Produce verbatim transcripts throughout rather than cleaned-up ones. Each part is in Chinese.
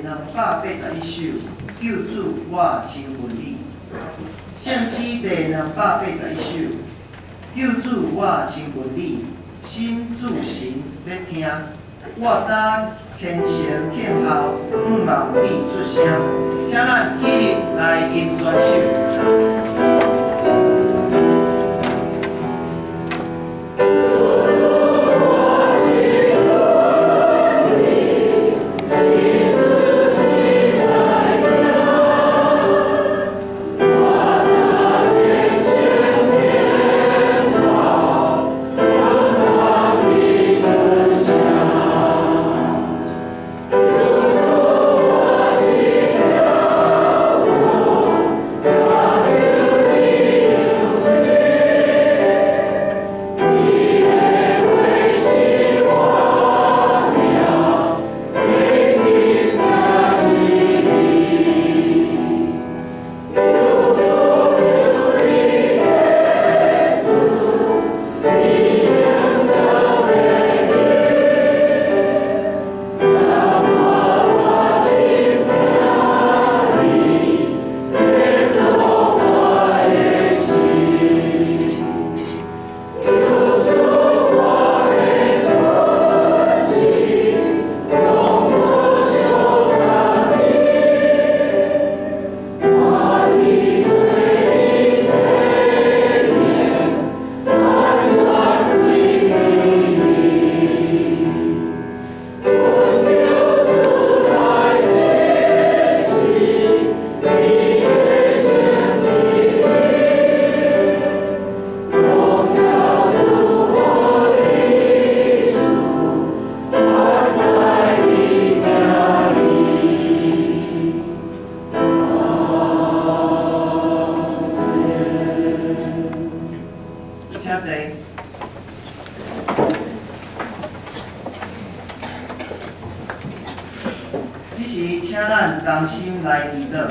两百八十一首，救主我亲近你。圣诗第两百八十一首，救主我亲近你，心主神要听。我担虔诚听候，毋望你出声。请咱起立来吟全首。 这时，请咱同心来祈祷。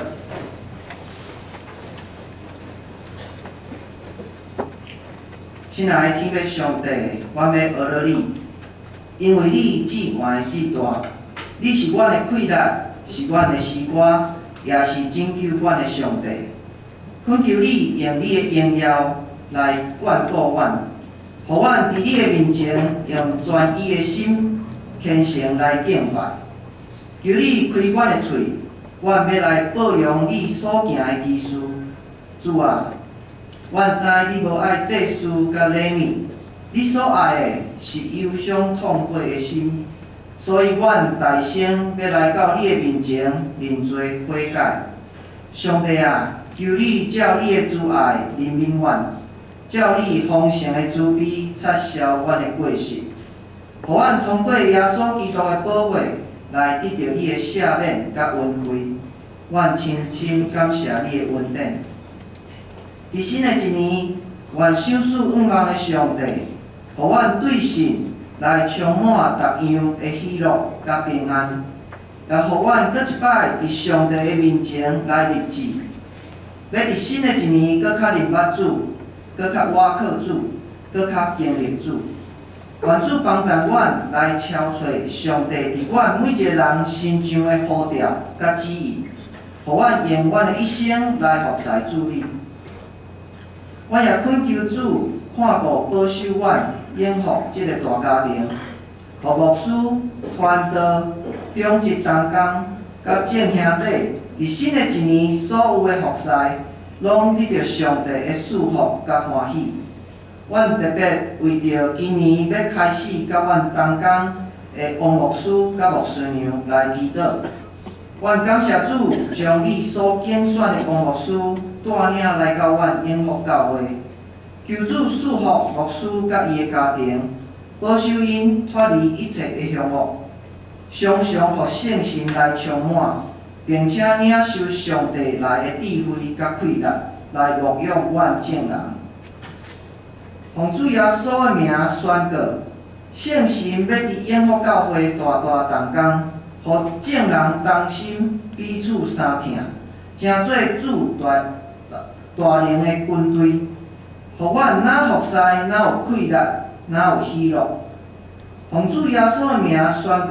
亲爱的天父上帝，阮要学了你，因为你至悬至大，你是阮的气力，是阮的诗歌，也是拯救阮的上帝。恳求你用你的荣耀来眷顾阮，互阮伫你的面前用专一的心、虔诚来敬拜。 求你开阮的喙，阮要来报扬你所行的奇事。主啊，阮知你无爱祭祀甲礼物，你所爱的是忧伤痛悔的心，所以阮大声要来到你的面前认罪悔改。上帝啊，求你照你的慈爱怜悯阮，照你丰盛的慈悲擦消阮的过失，互阮通过耶稣基督的宝血。 来得到你的赦免甲恩惠，阮深深感谢你的恩典。伫新的一年，愿赏赐愿望的上帝，互阮对神来充满逐样的喜乐甲平安，也互阮搁一摆伫上帝的面前来立志，要伫新的一年搁较认捌主，搁较倚靠主，搁较经历主。 愿主帮助阮来敲找上帝伫阮每一个人身上的呼召甲旨意，互阮用阮的一生来服侍主你。阮也恳求主看顾保守阮，养护即个大家庭，互牧师、传道、中职同工甲众兄弟伫新的一年所有的服侍，拢得到上帝的祝福甲欢喜。 阮特别为着今年要开始甲阮同工的王牧师甲牧师娘来祈祷。阮感谢主将你所拣选的王牧师带领来到阮永福教会，求主赐福牧师甲伊的家庭，保守因脱离一切的凶恶，常常互圣神来充满，并且领受上帝来的智慧甲气力，来牧养阮众人。 奉主耶稣的名宣告，圣神要伫永福教会大大同工，互众人同心，彼此相挺，成做主大大能的军队，互阮哪服侍，哪有气力，哪有喜乐。奉主耶稣的名宣告，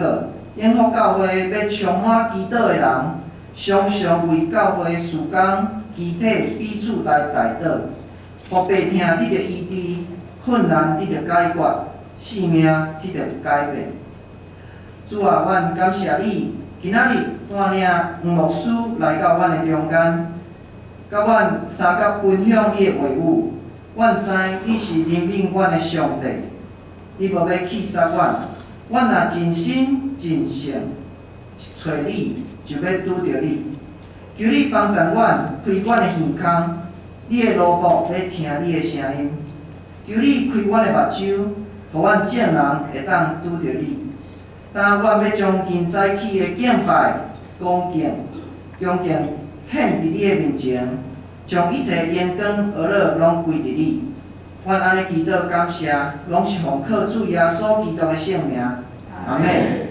因福教会要充满祈祷的人，常常为教会事工肢体彼此来代祷，互病痛得到医治，困难得到解决，性命得到改变。主啊，阮感谢你，今仔日带领黄牧师来到阮的中间，甲阮三甲分享你的话语。阮知你是怜悯阮的上帝，你无要气杀阮，阮若真心真性找你，就要拄着你。求你帮助阮，开阮的耳孔，你的奴仆要听你的声音。求你开阮的目睭，互阮众人会当拄着你。当阮要将近早起的敬拜、恭敬、恭敬献伫你的面前，将一切烟光娱乐拢归伫你。阮安尼祈祷感谢，拢是奉靠主耶稣基督的圣名。阿门。